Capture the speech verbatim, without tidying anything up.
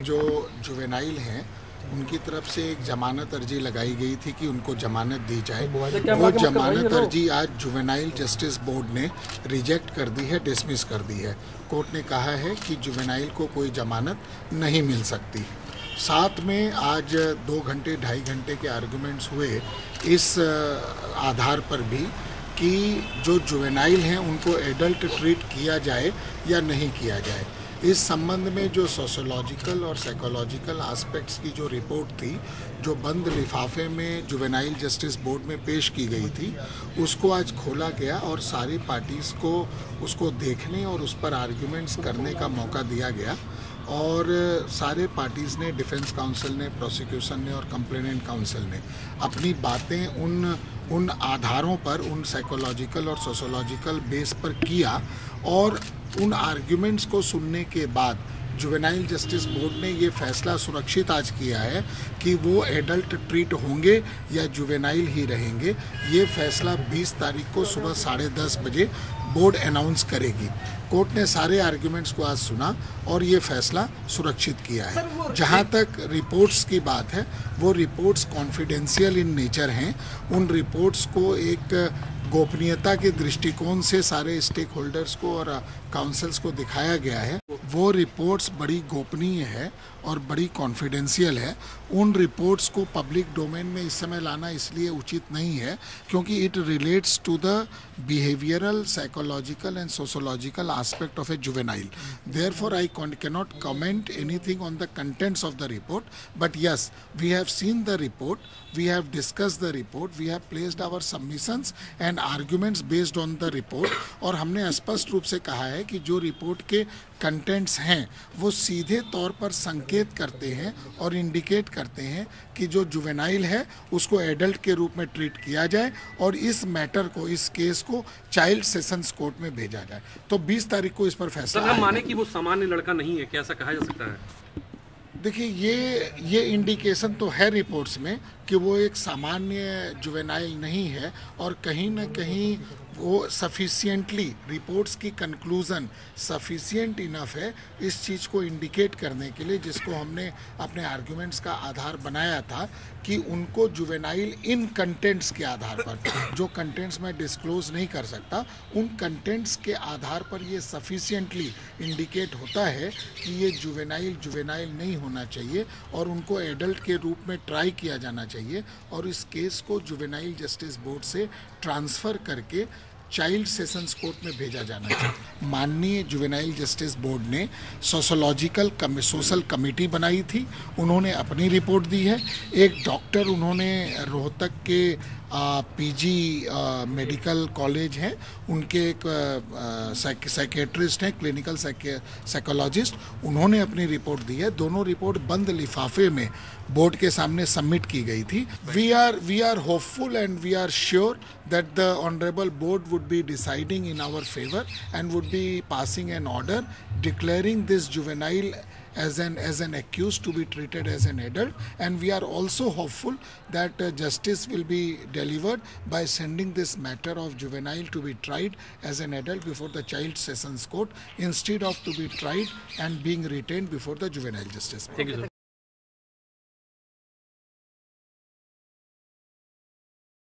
जो जुवेनाइल हैं उनकी तरफ से एक जमानत अर्जी लगाई गई थी कि उनको जमानत दी जाए। वो जमानत अर्जी आज जुवेनाइल जस्टिस बोर्ड ने रिजेक्ट कर दी है, डिसमिस कर दी है। कोर्ट ने कहा है कि जुवेनाइल को कोई जमानत नहीं मिल सकती। साथ में आज दो घंटे ढाई घंटे के आर्गुमेंट्स हुए इस आधार पर भी कि जो जुवेनाइल हैं उनको एडल्ट ट्रीट किया जाए या नहीं किया जाए। इस संबंध में जो सोशोलॉजिकल और साइकोलॉजिकल एस्पेक्ट्स की जो रिपोर्ट थी, जो बंद लिफाफे में जुवेनाइल जस्टिस बोर्ड में पेश की गई थी, उसको आज खोला गया और सारी पार्टीज़ को उसको देखने और उस पर आर्ग्यूमेंट्स करने का मौका दिया गया। और सारे पार्टीज़ ने, डिफेंस काउंसिल ने, प्रोसिक्यूशन ने और कंप्लेनेंट काउंसिल ने अपनी बातें उन उन आधारों पर, उन साइकोलॉजिकल और सोशोलॉजिकल बेस पर किया। और उन आर्ग्यूमेंट्स को सुनने के बाद जुवेनाइल जस्टिस बोर्ड ने ये फैसला सुरक्षित आज किया है कि वो एडल्ट ट्रीट होंगे या जुवेनाइल ही रहेंगे। ये फैसला बीस तारीख को सुबह साढ़े दस बजे बोर्ड अनाउंस करेगी। कोर्ट ने सारे आर्ग्यूमेंट्स को आज सुना और ये फैसला सुरक्षित किया है। जहाँ तक रिपोर्ट्स की बात है, वो रिपोर्ट्स कॉन्फिडेंशियल इन नेचर हैं। उन रिपोर्ट्स को एक गोपनीयता के दृष्टिकोण से सारे स्टेक होल्डर्स को और काउंसिल्स को दिखाया गया है। वो रिपोर्ट्स बड़ी गोपनीय है और बड़ी कॉन्फिडेंशियल है। उन रिपोर्ट्स को पब्लिक डोमेन में इस समय लाना इसलिए उचित नहीं है क्योंकि it relates to the behavioural, psychological and sociological aspect of a juvenile. Therefore, I cannot comment anything on the contents of the report. But yes, we have seen the report, we have discussed the report, we have placed our submissions and arguments based on the report. और हमने स्पष्ट रूप से कहा है कि जो report के कंटेंट्स हैं वो सीधे तौर पर संकेत करते हैं और इंडिकेट करते हैं कि जो जुवेनाइल है उसको एडल्ट के रूप में ट्रीट किया जाए और इस मैटर को, इस केस को चाइल्ड सेशंस कोर्ट में भेजा जाए। तो बीस तारीख को इस पर फैसला सर, हम माने कि वो सामान्य लड़का नहीं है, क्या ऐसा कहा जा सकता है? देखिए, ये ये इंडिकेशन तो है रिपोर्ट्स में कि वो एक सामान्य जुवेनाइल नहीं है और कहीं ना कहीं वो सफिशिएंटली, रिपोर्ट्स की कंक्लूज़न सफिशिएंट इनफ है इस चीज़ को इंडिकेट करने के लिए, जिसको हमने अपने आर्गुमेंट्स का आधार बनाया था कि उनको जुवेनाइल इन कंटेंट्स के आधार पर, जो कंटेंट्स मैं डिस्क्लोज नहीं कर सकता, उन कंटेंट्स के आधार पर ये सफिशिएंटली इंडिकेट होता है कि ये जुवेनाइल जुवेनाइल नहीं होना चाहिए और उनको एडल्ट के रूप में ट्राई किया जाना चाहिए और इस केस को जुवेनाइल जस्टिस बोर्ड से ट्रांसफ़र करके चाइल्ड सेशंस कोर्ट में भेजा जाना चाहिए। माननीय जुवेनाइल जस्टिस बोर्ड ने सोशोलॉजिकल कम, सोशल कमेटी बनाई थी, उन्होंने अपनी रिपोर्ट दी है। एक डॉक्टर उन्होंने रोहतक के पीजी मेडिकल कॉलेज हैं, उनके एक साइकेट्रिस्ट हैं, क्लिनिकल साइकोलॉजिस्ट, उन्होंने अपनी रिपोर्ट दी है। दोनों रिपोर्ट बंद लिफाफे में बोर्ड के सामने सबमिट की गई थी। We are we are hopeful and we are sure that the honorable board would be deciding in our favor and would be passing an order declaring this juvenile as an as an accused to be treated as an adult, and we are also hopeful that uh, justice will be delivered by sending this matter of juvenile to be tried as an adult before the child sessions court instead of to be tried and being retained before the juvenile justice board. Thank you, sir.